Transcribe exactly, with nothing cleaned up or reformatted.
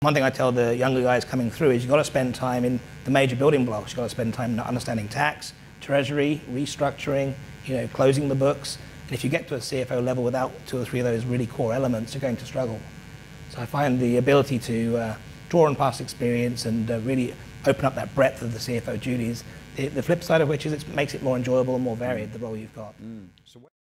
One thing I tell the younger guys coming through is you've got to spend time in the major building blocks. You've got to spend time understanding tax, treasury, restructuring, you know, closing the books. And if you get to a C F O level without two or three of those really core elements, you're going to struggle. So I find the ability to uh, draw on past experience and uh, really open up that breadth of the C F O duties, the, the flip side of which is it makes it more enjoyable and more varied, the role you've got. Mm. So